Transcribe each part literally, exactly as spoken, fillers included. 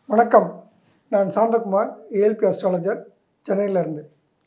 வணக்கம். நான் Santhakumar, A L P Astrologer, சென்னையிலிருந்து.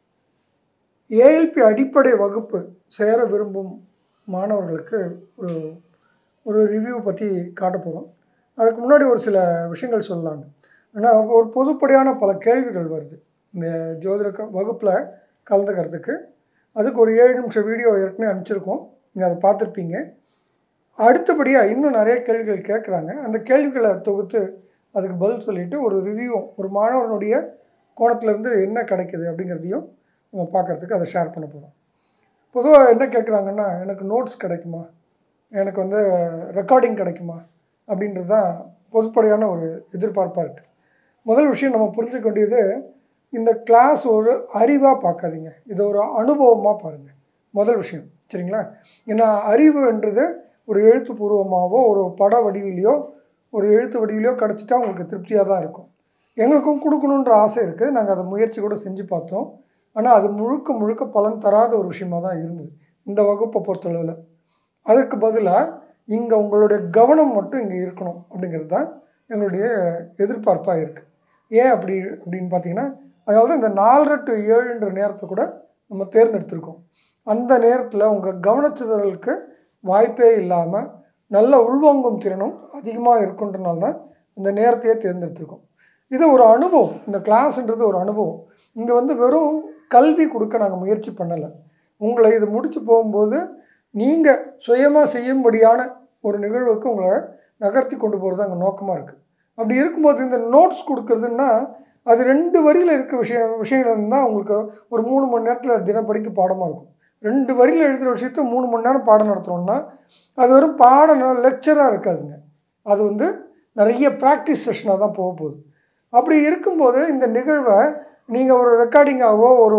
A L P அடிப்படை வகுப்பு சேர விரும்பும் மாணவர்களுக்கு ஒரு ஒரு ரிவ்யூ பற்றி காட்ட போகிறோம். அதுக்கு முன்னாடி ஒரு சில விஷயங்கள் சொல்லலான்னு. ஏன்னா ஒரு பொதுப்படையான பல கேள்விகள் வருது இந்த ஜோதிட வகுப்பில் கலந்துக்கிறதுக்கு. அதுக்கு ஒரு ஏழு நிமிஷம் வீடியோ ஏற்கனவே அனுப்பிச்சிருக்கோம். நீங்கள் அதை பார்த்துருப்பீங்க. அடுத்தபடியாக இன்னும் நிறைய கேள்விகள் கேட்குறாங்க. அந்த கேள்விகளை தொகுத்து அதுக்கு பதில் சொல்லிவிட்டு ஒரு ரிவ்யூ ஒரு மாணவனுடைய கோணத்துலேருந்து என்ன கிடைக்கிது அப்படிங்கிறதையும் நம்ம பார்க்குறதுக்கு அதை ஷேர் பண்ண போகிறோம். பொதுவாக என்ன கேட்குறாங்கன்னா, எனக்கு நோட்ஸ் கிடைக்குமா, எனக்கு வந்து ரெக்கார்டிங் கிடைக்குமா அப்படின்றது தான் பொதுப்படையான ஒரு எதிர்பார்ப்பாக இருக்குது. முதல் விஷயம் நம்ம புரிஞ்சுக்க வேண்டியது, இந்த கிளாஸ் ஒரு அறிவாக பார்க்காதீங்க, இதை ஒரு அனுபவமாக பாருங்கள். முதல் விஷயம், சரிங்களா? ஏன்னா அறிவுன்றது ஒரு எழுத்துப்பூர்வமாகவோ ஒரு பட வடிவிலையோ ஒரு எழுத்து வடிவிலையோ கிடச்சிட்டா உங்களுக்கு திருப்தியாக தான் இருக்கும். எங்களுக்கும் கொடுக்கணுன்ற ஆசை இருக்குது. நாங்கள் அதை முயற்சி கூட செஞ்சு பார்த்தோம். ஆனால் அது முழுக்க முழுக்க பலன் தராத ஒரு விஷயமாக தான் இருந்தது இந்த வகுப்பை பொறுத்தளவில். அதற்கு பதிலாக இங்கே உங்களுடைய கவனம் மட்டும் இங்கே இருக்கணும் அப்படிங்கிறது தான் எங்களுடைய எதிர்பார்ப்பாக இருக்குது. ஏன் அப்படி அப்படின்னு பார்த்தீங்கன்னா, அதாவது இந்த நாலரை டு ஏழுன்ற நேரத்தை கூட நம்ம தேர்ந்தெடுத்திருக்கோம். அந்த நேரத்தில் உங்கள் கவனச்சிதறலுக்கு வாய்ப்பே இல்லாமல் நல்ல உள்வாங்கும் திறனும் அதிகமாக இருக்குன்றனால தான் இந்த நேரத்தையே தேர்ந்தெடுத்திருக்கோம். இது ஒரு அனுபவம். இந்த கிளாஸ்ன்றது ஒரு அனுபவம். இங்கே வந்து வெறும் கல்வி கொடுக்க நாங்கள் முயற்சி பண்ணலை. உங்களை இது முடித்து போகும்போது நீங்கள் சுயமாக செய்யும்படியான ஒரு நிகழ்வுக்கு உங்களை நகர்த்தி கொண்டு போகிறது அங்கே நோக்கமாக இருக்குது. அப்படி இருக்கும்போது இந்த நோட்ஸ் கொடுக்குறதுன்னா அது ரெண்டு வரியில் இருக்க விஷயம் விஷயங்கள் தான் உங்களுக்கு ஒரு மூணு மணி நேரத்தில் தினப்படிக்கு பாடமாக இருக்கும். ரெண்டு வரியில் எழுதுகிற விஷயத்த மூணு மணி நேரம் பாடம் நடத்துகிறோம்னா அது வெறும் பாடம் லெக்சராக இருக்காதுங்க. அது வந்து நிறைய ப்ராக்டிஸ் செஷனாக தான் போக போகுது. அப்படி இருக்கும்போது இந்த நிகழ்வை நீங்கள் ஒரு ரெக்கார்டிங்காகவோ ஒரு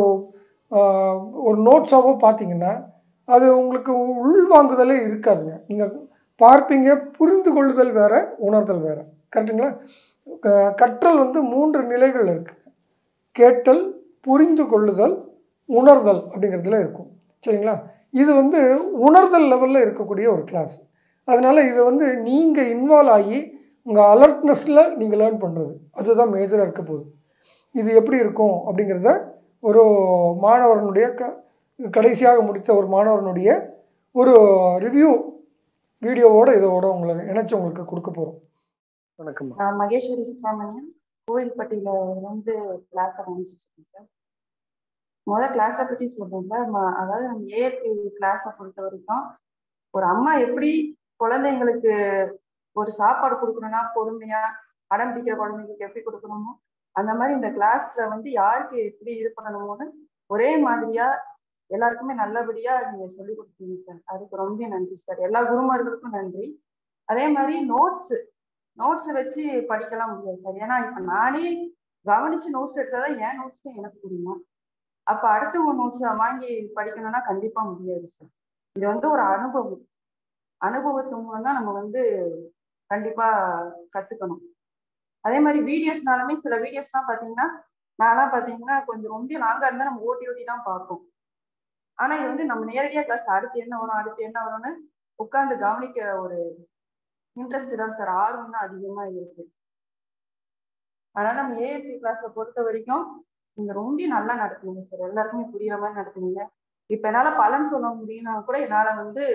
ஒரு நோட்ஸாகவோ பார்த்தீங்கன்னா அது உங்களுக்கு உள்வாங்குதலே இருக்காதுங்க. நீங்கள் பார்ப்பீங்க, புரிந்து கொள்ளுதல் வேறு, உணர்தல் வேறு. கரெக்டுங்களா? கற்றல் வந்து மூன்று நிலைகள் இருக்குது. கேட்டல், புரிந்து கொள்ளுதல், உணர்தல் அப்படிங்கிறதுல இருக்கும். சரிங்களா? இது வந்து உணர்தல் லெவலில் இருக்கக்கூடிய ஒரு கிளாஸ். அதனால் இதை வந்து நீங்கள் இன்வால்வ் ஆகி உங்கள் அலர்ட்னஸில் நீங்கள் லேர்ன் பண்ணுறது அதுதான் மேஜராக இருக்க போகுது. இது எப்படி இருக்கும் அப்படிங்கிறத ஒரு மாணவனுடைய க கடைசியாக முடித்த ஒரு மாணவனுடைய ஒரு ரிவ்யூ வீடியோவோட இதோட உங்களை இணைச்சி உங்களுக்கு கொடுக்க போகிறோம். வணக்கம். நான் மகேஸ்வரி சுப்பிரமணியன், கோவில்பட்டியில் வந்து கிளாஸ் ஆரம்பிச்சிருக்கேன் சார். முதல் கிளாஸை பற்றி சொல்றேன் சார். அதாவது நம்ம ஏஎல்பி கிளாஸை பொறுத்த வரைக்கும் ஒரு அம்மா எப்படி குழந்தைங்களுக்கு ஒரு சாப்பாடு கொடுக்கணும்னா பொறுமையா அடம் பிடிக்கிற குழந்தைங்களுக்கு எப்படி கொடுக்கணுமோ அந்த மாதிரி இந்த கிளாஸ்ல வந்து யாருக்கு எப்படி இது பண்ணணுமோன்னு ஒரே மாதிரியா எல்லாருக்குமே நல்லபடியா நீங்க சொல்லி கொடுத்தீங்க சார். அதுக்கு ரொம்ப நன்றி சார். எல்லா குருமார்களுக்கும் நன்றி. அதே மாதிரி நோட்ஸ் நோட்ஸ் வச்சு படிக்கலாம் முடியாது சார். ஏன்னா இப்ப நானே கவனிச்சு நோட்ஸ் எடுத்தாதான் என் நோட்ஸ் எனக்கு புரியும். அப்ப அடுத்தவங்க நோட்ஸ் வாங்கி படிக்கணும்னா கண்டிப்பா முடியாது சார். இது வந்து ஒரு அனுபவம். அனுபவத்து மூலம் தான் நம்ம வந்து கண்டிப்பா கத்துக்கணும். அதே மாதிரி வீடியோஸ்னாலுமே சில வீடியோஸ்லாம் பாத்தீங்கன்னா நான்லாம் பாத்தீங்கன்னா கொஞ்சம் ரொம்ப லாங்கா இருந்தா நம்ம ஓட்டி ஓட்டி தான் பார்ப்போம். ஆனா இது வந்து நம்ம நேரடியா கிளாஸ் அடுத்து என்ன வரும் அடுத்து என்ன வரும்னு உட்கார்ந்து கவனிக்க ஒரு இன்ட்ரெஸ்ட் தான் சார், ஆர்வம் தான் அதிகமா இருக்கு. அதனால நம்ம ஏஎல்பி கிளாஸை பொறுத்த வரைக்கும் நீங்க ரொம்ப நல்லா நடத்துவீங்க சார். எல்லாருக்குமே புரியுற மாதிரி நடத்துவீங்க. இப்ப என்னால பலன் சொல்ல முடியும்னா கூட என்னால வந்து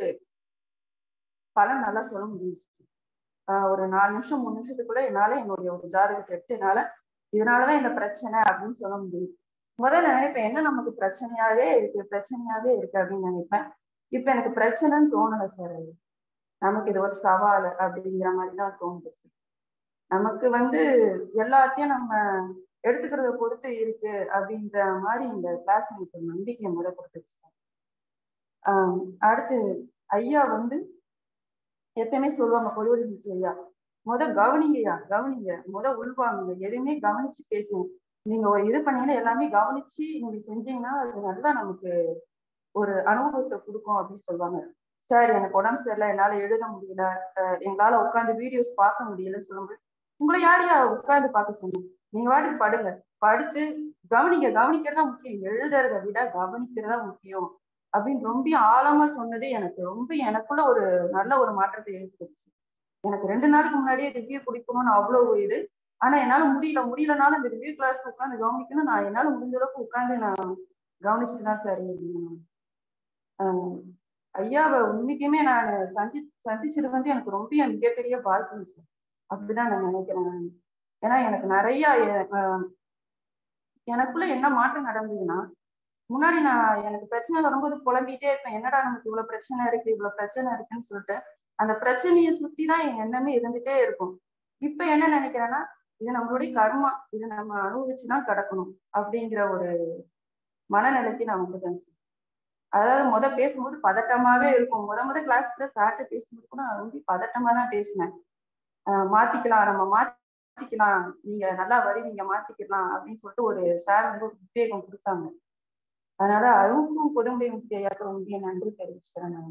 பலன் நல்லா சொல்ல முடியும். ஆஹ் ஒரு நாலு நிமிஷம் மூணு நிமிஷத்துக்குள்ள என்னால என்னுடைய ஒரு ஜாதகத்தை எடுத்து என்னால இதனாலதான் இந்த பிரச்சனை அப்படின்னு சொல்ல முடியும். முதல்ல நினைப்பேன் என்ன நமக்கு பிரச்சனையாவே இருக்கு பிரச்சனையாவே இருக்கு அப்படின்னு நினைப்பேன். இப்ப எனக்கு பிரச்சனைன்னு தோணல சார். அது நமக்கு இது ஒரு சவால் அப்படிங்கிற மாதிரிதான் தோணுது. நமக்கு வந்து எல்லாத்தையும் நம்ம எடுத்துக்கிறத பொறுத்து இருக்கு அப்படின்ற மாதிரி இந்த கிளாஸ் எனக்கு நம்பிக்கையை முறை கொடுத்துச்சு சார். ஆஹ் அடுத்து ஐயா வந்து எப்பயுமே சொல்லுவாங்க, பொதுவுடைமூர்த்தி ஐயா, முத கவனிங்கய்யா கவனிங்க, முத உள்வாங்க, எதுவுமே கவனிச்சு பேசுங்க. நீங்க இது பண்ணீங்கன்னா எல்லாமே கவனிச்சு நீங்க செஞ்சீங்கன்னா அது நல்லா நமக்கு ஒரு அனுபவத்தை கொடுக்கும் அப்படின்னு சொல்லுவாங்க சார். எனக்கு உடம்பு சரியில்லை, என்னால எழுத முடியல, எங்களால உட்காந்து வீடியோஸ் பார்க்க முடியலன்னு சொல்லும்போது உங்களை யாரையா உட்காந்து பார்க்க சொன்னோம், நீங்க வாட்டுக்கு படுங்க, படுத்து கவனிங்க, கவனிக்கிறதா முக்கியம், எழுதுறத விட கவனிக்கிறதா முக்கியம் அப்படின்னு ரொம்ப ஆழமா சொன்னது எனக்கு ரொம்ப எனக்குள்ள ஒரு நல்ல ஒரு மாற்றத்தை ஏற்படுச்சு. எனக்கு ரெண்டு நாளுக்கு முன்னாடியே ரிவ்யூ குடிக்கணும்னு அவ்வளவு இது ஆனா என்னால முடியல முடியலனாலும் இந்த ரிவ்யூ கிளாஸ் உட்காந்து கவனிக்கணும். நான் என்னால முடிஞ்ச அளவுக்கு உட்காந்து நான் கவனிச்சுட்டு தான் சார் ஆஹ் ஐயாவை உண்மைக்குமே நான் சந்தி சந்திச்சது வந்து எனக்கு ரொம்ப மிகப்பெரிய பாக்கியம் சார். அப்படிதான் நான் நினைக்கிறேன். ஏன்னா எனக்கு நிறைய எனக்குள்ள என்ன மாற்றம் நடந்ததுன்னா, முன்னாடி நான் எனக்கு பிரச்சனை வரும்போது புலம்பிட்டே இருப்பேன். என்னடா நமக்கு இவ்வளவு பிரச்சனை இருக்கு இவ்வளவு பிரச்சனை இருக்குன்னு சொல்லிட்டு அந்த பிரச்சனையை சுத்திதான் என் எண்ணமே இருந்துட்டே இருக்கும். இப்ப என்ன நினைக்கிறேன்னா, இது நம்மளுடைய கர்மா, இதை நம்ம அனுபவிச்சுதான் கிடக்கணும் அப்படிங்கிற ஒரு மனநிலைக்கு நான் வந்துட்டேன். அதாவது முத பேசும்போது பதட்டமாவே இருக்கும். முத முத கிளாஸ்ல சார்ட்ட பேசும்போது கூட நான் ரொம்ப பதட்டமா தான் பேசினேன். ஆஹ் மாத்திக்கலாம் நம்ம மாத்திக்கலாம், நீங்க நல்லா வருவீங்க மாத்திக்கலாம் அப்படின்னு சொல்லிட்டு ஒரு சார் வந்து ஒரு உத்வேகம் கொடுத்தாங்க. அதனால அதுவும் பொதுவுடைமூர்த்தி ஐயாவுக்கு ரொம்ப நன்றி தெரிவிச்சுக்கிறேன் நான்.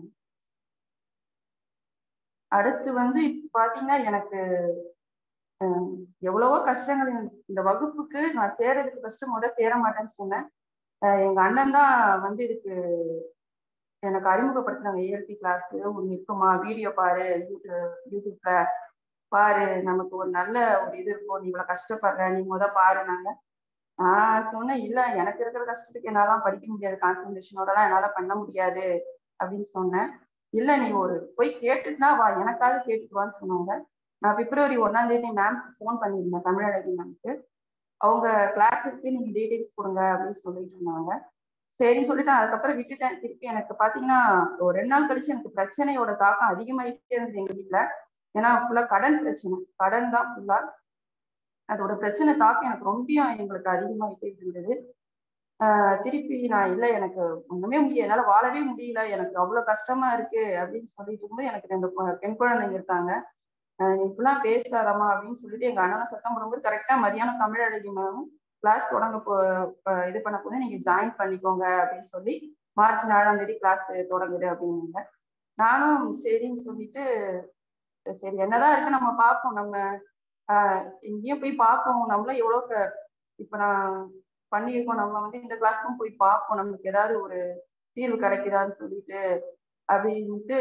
அடுத்து வந்து இப்ப பாத்தீங்கன்னா எனக்கு அஹ் எவ்வளவோ கஷ்டங்கள். இந்த வகுப்புக்கு நான் சேரதுக்கு ஃபர்ஸ்ட் முத சேர மாட்டேன்னு சொன்னேன். எங்க அண்ணன் தான் வந்து இதுக்கு எனக்கு அறிமுகப்படுத்தினாங்க. ஏஎல்பி கிளாஸ் ஒன்று இருக்குமா, வீடியோ பாரு, யூடியூப் யூடியூப்ல பாரு, நமக்கு ஒரு நல்ல ஒரு இது இருக்கும், நீ இவ்வளவு கஷ்டப்படுற, நீ முத பாருனாங்க. நான் சொன்னேன், இல்ல எனக்கு இருக்கிற கஷ்டத்துக்கு என்னாலாம் படிக்க முடியாது, கான்சன்ட்ரேஷனோடலாம் என்னால பண்ண முடியாது அப்படின்னு சொன்னேன். இல்ல நீ ஒரு போய் கேட்டுட்டுனா வா, எனக்காக கேட்டுக்குவான்னு சொன்னாங்க. நான் பிப்ரவரி ஒன்னாம் தேதி மேம்க்கு ஃபோன் பண்ணியிருந்தேன், தமிழழகி மேம்க்கு. அவங்க கிளாஸுக்கு நீங்க டீடைல்ஸ் கொடுங்க அப்படின்னு சொல்லிட்டு இருந்தாங்க. சரின்னு சொல்லிட்டு அதுக்கப்புறம் விட்டுட்டேன். திருப்பி எனக்கு பாத்தீங்கன்னா ஒரு ரெண்டு நாள் கழிச்சு எனக்கு பிரச்சனையோட தாக்கம் அதிகமாயிட்டே இருந்தது எங்க வீட்டுல. ஏன்னா ஃபுல்லா கடன் பிரச்சனை, கடன் தான் ஃபுல்லா. அதோட பிரச்சனை தாக்கம் எனக்கு ரொம்ப எங்களுக்கு அதிகமாயிட்டே இருந்தது. ஆஹ் திருப்பி நான் இல்லை எனக்கு ஒண்ணுமே முடியல, என்னால வாழவே முடியல, எனக்கு அவ்வளவு கஷ்டமா இருக்கு அப்படின்னு சொல்லிட்டு இருக்கும்போது எனக்கு ரெண்டு பெண் குழந்தைங்க இருக்காங்க. ஆஹ் இப்பெல்லாம் பேசாதம்மா அப்படின்னு சொல்லிட்டு எங்க அண்ணனை சத்தம் போடும்போது கரெக்டா மதியானம் தமிழழகி மேமும் கிளாஸ் தொடங்க போ இது பண்ண போது நீங்க ஜாயின் பண்ணிக்கோங்க அப்படின்னு சொல்லி மார்ச் நாலாம் தேதி கிளாஸ் தொடங்குது அப்படின்னாங்க. நானும் சரின்னு சொல்லிட்டு சரி என்னதான் இருக்கு நம்ம பார்ப்போம், நம்ம ஆஹ் இங்கேயும் போய் பார்ப்போம், நம்மளும் எவ்வளவு இப்ப நான் பண்ணியிருக்கோம், நம்ம வந்து இந்த கிளாஸ்க்கும் போய் பார்ப்போம், நமக்கு ஏதாவது ஒரு தீர்வு கிடைக்குதான்னு சொல்லிட்டு அப்படின்ட்டு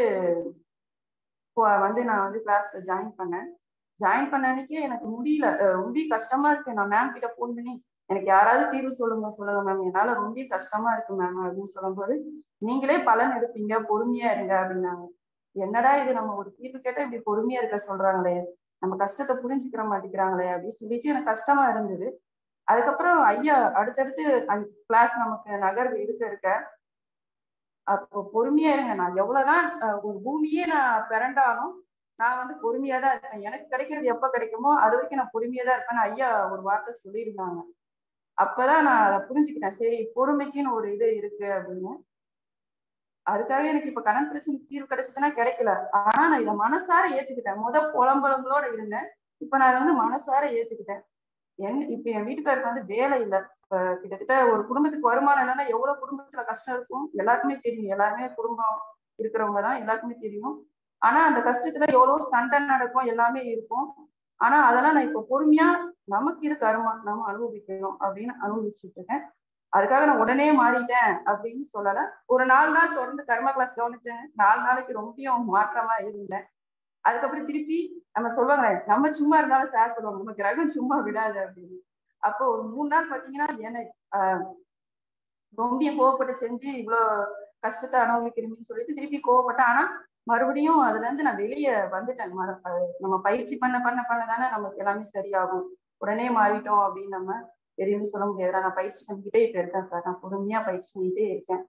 வந்து நான் வந்து கிளாஸ்ல ஜாயின் பண்ணேன். ஜாயின் பண்ண அன்னைக்கே எனக்கு முடியல, ரொம்ப கஷ்டமா இருக்கு. நான் மேம் கிட்ட போன் பண்ணி எனக்கு யாராவது தீர்வு சொல்லுங்க சொல்லுங்க மேம், என்னால ரொம்ப கஷ்டமா இருக்கு மேம் அப்படின்னு சொல்லும்போது, நீங்களே பலன் எடுப்பீங்க, பொறுமையா இருங்க அப்படின்னாங்க. என்னடா இது, நம்ம ஒரு தீர்வு கேட்டா இப்படி பொறுமையா இருக்க சொல்றாங்களே, நம்ம கஷ்டத்தை புரிஞ்சுக்கிற மாட்டேங்கிறாங்களே அப்படின்னு சொல்லிட்டு எனக்கு கஷ்டமா இருந்தது. அதுக்கப்புறம் ஐயா அடுத்தடுத்து கிளாஸ் நமக்கு நகர் இருக்க இருக்க அப்போ பொறுமையா இருங்க, நான் எவ்வளவுதான் ஒரு பூமியே நான் பிறண்டாலும் நான் வந்து பொறுமையா தான் இருப்பேன், எனக்கு கிடைக்கிறது எப்ப கிடைக்குமோ அது வரைக்கும் நான் பொறுமையா தான் இருப்பேன்னு ஐயா ஒரு வார்த்தை சொல்லியிருந்தாங்க. அப்பதான் நான் அதை புரிஞ்சுக்கிட்டேன், சரி பொறுமைக்குன்னு ஒரு இது இருக்கு அப்படின்னு. அதுக்காக எனக்கு இப்ப கடன் பிரச்சனை தீர்வு கிடைச்சதுன்னா கிடைக்கல, ஆனா நான் இதை மனசார ஏத்துக்கிட்டேன். முத புலம்பலங்களோட இருந்தேன், இப்ப நான் வந்து மனசார ஏத்துக்கிட்டேன். என் இப்ப என் வீட்டுக்காருக்கு வந்து வேலை இல்லை. இப்ப கிட்டத்தட்ட ஒரு குடும்பத்துக்கு வருமானம் இல்லைன்னா எவ்வளவு குடும்பத்துல கஷ்டம் இருக்கும் எல்லாருக்குமே தெரியும், எல்லாருமே குடும்பம் இருக்கிறவங்கதான் எல்லாருக்குமே தெரியும். ஆனா அந்த கஷ்டத்துல எவ்வளவு சண்டை நடக்கும், எல்லாமே இருக்கும். ஆனா அதெல்லாம் நான் இப்ப பொறுமையா நமக்கு இது கருமா, நம்ம அனுபவிக்கணும் அப்படின்னு அனுபவிச்சுட்டு இருக்கேன். அதுக்காக நான் உடனே மாறிட்டேன் அப்படின்னு சொல்லல. ஒரு நாலு நாள் தொடர்ந்து கர்மா கிளாஸ் கவனிச்சேன், நாலு நாளைக்கு ரொம்ப மாற்றமா இருந்தேன். அதுக்கப்புறம் திருப்பி நம்ம சொல்லுவாங்க, நம்ம சும்மா இருந்தாலும் சார் சொல்லுவாங்க நம்ம கிரகம் சும்மா விடாது அப்படின்னு. அப்போ ஒரு மூணு நாள் பாத்தீங்கன்னா எனக்கு ஆஹ் ரொம்ப கோவப்பட்டு செஞ்சு இவ்வளவு கஷ்டத்தை அனுபவிக்கிறீங்கன்னு சொல்லிட்டு திருப்பி கோவப்பட்டேன். ஆனா மறுபடியும் அதுல இருந்து நான் வெளியே வந்துட்டேன். நம்ம பயிற்சி பண்ண பண்ண பண்ண தானே நமக்கு எல்லாமே சரியாகும், உடனே மாறிட்டோம் அப்படின்னு நம்ம எதுவுமே சொல்ல முடியாது. நான் பயிற்சி பண்ணிக்கிட்டே இப்ப இருக்கேன் சார், நான் பொறுமையா பயிற்சி பண்ணிக்கிட்டே இருக்கேன்.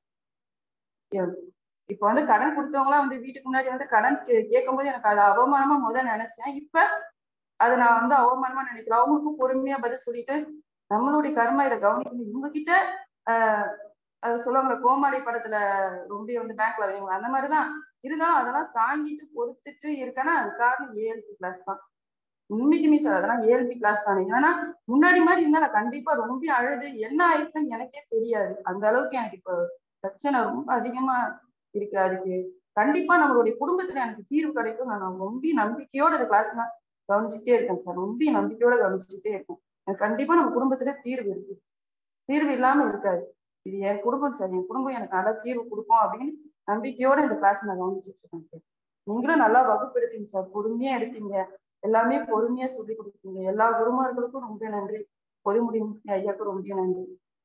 இப்ப வந்து கடன் கொடுத்தவங்களாம் வந்து வீட்டுக்கு முன்னாடி வந்து கடன் கேட்கும் போது எனக்கு அது அவமானமா முதல் நினைச்சேன். இப்ப அதை நான் வந்து அவமானமா நினைக்கிறேன். அவங்களுக்கும் பொறுமையா பதில் சொல்லிட்டு நம்மளுடைய கர்மா இதை கவனிக்கணும். இவங்க கிட்ட ஆஹ் அது சொல்லுவாங்க கோமாளி படத்துல ரொம்ப வந்து பேங்க்ல வைங்க அந்த மாதிரிதான் இருந்தாலும் அதெல்லாம் தாங்கிட்டு பொறுத்துட்டு இருக்கேன்னா அது காரணம் ஏஎல்பி கிளாஸ் தான். உண்மைக்குமே சார் அதெல்லாம் ஏஎல்பி கிளாஸ் தானே. ஏன்னா முன்னாடி மாதிரி இருந்தா நான் கண்டிப்பா ரொம்ப அழுது என்ன ஆயிடுச்சுன்னு எனக்கே தெரியாது. அந்த அளவுக்கு எனக்கு இப்போ பிரச்சனை ரொம்ப அதிகமா இருக்கு. அதுக்கு கண்டிப்பா நம்மளுடைய குடும்பத்துல எனக்கு தீர்வு கிடைக்கும். நான் ரொம்ப நம்பிக்கையோட இந்த கிளாஸ் நான் கவனிச்சுட்டே இருக்கேன் சார், ரொம்ப நம்பிக்கையோட கவனிச்சுக்கிட்டே இருக்கேன். எனக்கு கண்டிப்பா நம்ம குடும்பத்துல தீர்வு இருக்கு, தீர்வு இல்லாம இருக்காது. இது என் குடும்பம் சார், என் குடும்பம் எனக்கு நல்லா தீர்வு கொடுக்கும் அப்படின்னு நம்பிக்கையோட இந்த கிளாஸ் நான் கவனிச்சுட்டு இருக்கேன் சார். நீங்களும் நல்லா வகுப்பு எடுத்தீங்க சார், பொறுமையா எடுத்தீங்க. எல்லாமே பொறுமையா சொல்லி கொடுத்தீங்க. எல்லா குருமார்களுக்கும் ரொம்ப நன்றி. பொதுமுடிமூர்த்தி ஐயாவுக்கு ரொம்ப நன்றி.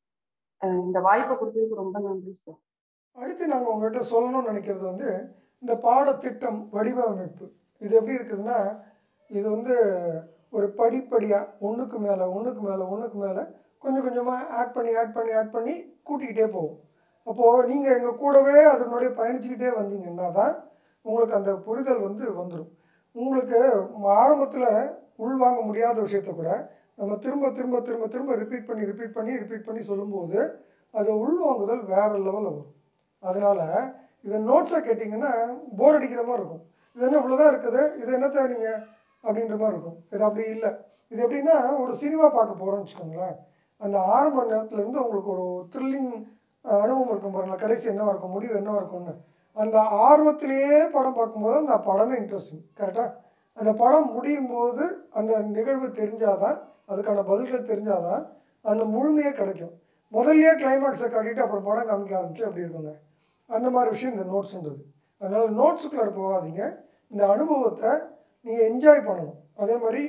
இந்த வாய்ப்பை கொடுத்ததுக்கு ரொம்ப நன்றி சார். அடுத்து நாங்கள் உங்கள்கிட்ட சொல்லணும்னு நினைக்கிறது வந்து இந்த பாடத்திட்டம் வடிவமைப்பு. இது எப்படி இருக்குதுன்னா, இது வந்து ஒரு படிப்படியாக ஒன்றுக்கு மேலே ஒன்றுக்கு மேலே ஒன்றுக்கு மேலே கொஞ்சம் கொஞ்சமாக ஆட் பண்ணி ஆட் பண்ணி ஆட் பண்ணி கூட்டிக்கிட்டே போகும். அப்போது நீங்கள் எங்கள் கூடவே அதனுடைய பயணிச்சுக்கிட்டே வந்தீங்கன்னா தான் உங்களுக்கு அந்த புரிதல் வந்து வந்துடும். உங்களுக்கு ஆரம்பத்தில் உள்வாங்க முடியாத விஷயத்த கூட நம்ம திரும்ப திரும்ப திரும்ப திரும்ப ரிப்பீட் பண்ணி ரிப்பீட் பண்ணி ரிப்பீட் பண்ணி சொல்லும்போது அது உள்வாங்குதல் வேறு லெவலில் வரும். அதனால் இதை நோட்ஸாக கேட்டிங்கன்னா போர் அடிக்கிற மாதிரி இருக்கும். இது என்ன இவ்வளோதான் இருக்குது, இது என்னத்தை நீங்கள் அப்படின்ற மாதிரி இருக்கும். இது அப்படி இல்லை. இது எப்படின்னா ஒரு சினிமா பார்க்க போகிறோம்னு வச்சுக்கோங்களேன். அந்த ஆரம்ப நேரத்துலேருந்து உங்களுக்கு ஒரு த்ரில்லிங் அனுபவம் இருக்கும் பாருங்களா, கடைசி என்னவாக இருக்கும், முடிவு என்னவாக இருக்கும்னு. அந்த ஆர்வத்திலேயே படம் பார்க்கும்போது அந்த படமே இன்ட்ரெஸ்டிங். கரெக்டாக அந்த படம் முடியும் போது அந்த நிகழ்வு தெரிஞ்சாதான், அதுக்கான பதில்கள் தெரிஞ்சாதான் அந்த முழுமையே கிடைக்கும். முதல்லையே கிளைமேக்ஸை காட்டிட்டு அப்புறம் படம் காமிக்க ஆரம்பிச்சு அப்படி இருக்குங்க. அந்த மாதிரி விஷயம் இந்த நோட்ஸுன்றது. அதனால் நோட்ஸுக்குள்ளே போகாதீங்க. இந்த அனுபவத்தை நீங்கள் என்ஜாய் பண்ணணும். அதே மாதிரி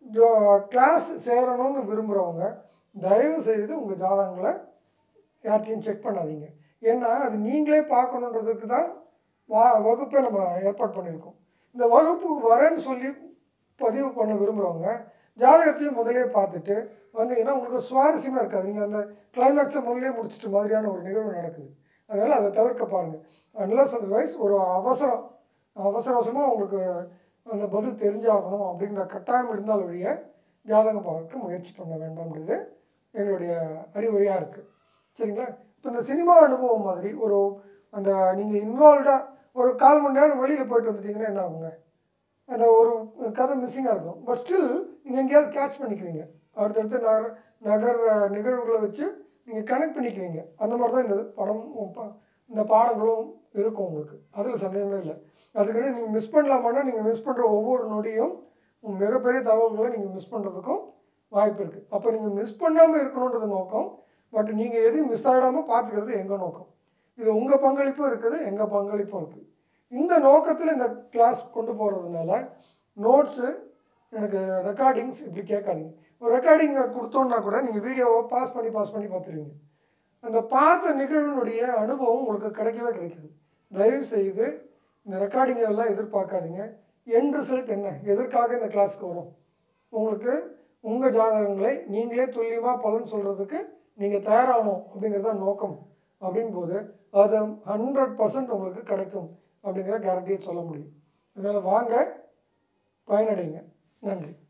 கிளாஸ் சேரணும்னு விரும்புகிறவங்க தயவு செய்து உங்கள் ஜாதகங்களை யார்ட்டையும் செக் பண்ணாதீங்க. ஏன்னா அது நீங்களே பார்க்கணுன்றதுக்கு தான் வா வகுப்பை நம்ம ஏற்பாடு பண்ணியிருக்கோம். இந்த வகுப்புக்கு வரேன்னு சொல்லி பதிவு பண்ண விரும்புகிறவங்க ஜாதகத்தையும் முதலே பார்த்துட்டு வந்தீங்கன்னா உங்களுக்கு சுவாரஸ்யமாக இருக்காது. நீங்கள் அந்த கிளைமேக்ஸை முதலே முடிச்சுட்டு மாதிரியான ஒரு நிகழ்வு நடக்குது. அதனால் அதை தவிர்க்க பாருங்கள். அன்லஸ் அதர்வைஸ் ஒரு அவசரம் அவசர அவசரமாக உங்களுக்கு அந்த பதில் தெரிஞ்சாகணும் அப்படிங்கிற கட்டாயம் இருந்தால் வழிய ஜாதகம் பார்க்க முயற்சி பண்ண வேண்டாம்ன்றது எங்களுடைய அறிவுரையாக இருக்குது. சரிங்களா? இப்போ இந்த சினிமா அனுபவம் மாதிரி ஒரு அந்த நீங்கள் இன்வால்வ்டாக ஒரு கால் மணி நேரம் வெளியில் போயிட்டு வந்துட்டிங்கன்னா என்ன ஆகுங்க, அந்த ஒரு கதை மிஸ்ஸிங்காக இருக்கும். பட் ஸ்டில் நீங்கள் எங்கேயாவது கேட்ச் பண்ணிக்குவீங்க. அடுத்தடுத்து நகர நகர் நிகழ்வுகளை வச்சு நீங்கள் கனெக்ட் பண்ணிக்குவீங்க. அந்த மாதிரி தான் இந்த படம் இந்த பாடங்களும் இருக்கும் உங்களுக்கு. அதில் சந்தேகமே இல்லை. அதுக்குன்னு நீங்கள் மிஸ் பண்ணலாமான்னா நீங்கள் மிஸ் பண்ணுற ஒவ்வொரு நொடியும் மிகப்பெரிய தகவல்களை நீங்கள் மிஸ் பண்ணுறதுக்கும் வாய்ப்பு இருக்குது. அப்போ நீங்கள் மிஸ் பண்ணாமல் இருக்கணுன்றது நோக்கம். பட் நீங்கள் எதையும் மிஸ் ஆகிடாமல் பார்த்துக்கிறது எங்கள் நோக்கம். இது உங்கள் பங்களிப்பும் இருக்குது, எங்கள் பங்களிப்பும் இருக்குது. இந்த நோக்கத்தில் இந்த கிளாஸ் கொண்டு போகிறதுனால நோட்ஸு எனக்கு ரெக்கார்டிங்ஸ் இப்படி கேட்காதீங்க. ஒரு ரெக்கார்டிங்கை கொடுத்தோன்னா கூட நீங்கள் வீடியோவை பாஸ் பண்ணி பாஸ் பண்ணி பார்த்துருவீங்க. அந்த பார்த்த நிகழ்வினுடைய அனுபவம் உங்களுக்கு கிடைக்கவே கிடைக்காது. தயவு செய்து இந்த ரெக்கார்டிங்கை எல்லாம் எதிர்பார்க்காதீங்க. எண்ட் ரிசல்ட் என்ன, எதற்காக இந்த கிளாஸ்க்கு வரும், உங்களுக்கு உங்கள் ஜாதகங்களை நீங்களே துல்லியமாக பலன் சொல்கிறதுக்கு நீங்கள் தயாராகணும் அப்படிங்கிறது தான் நோக்கம். அப்படின் போது அது ஹண்ட்ரட் பர்சன்ட் உங்களுக்கு கிடைக்கும் அப்படிங்கிற கேரண்டியை சொல்ல முடியும். அதனால் வாங்க, பயனடைங்க. நன்றி.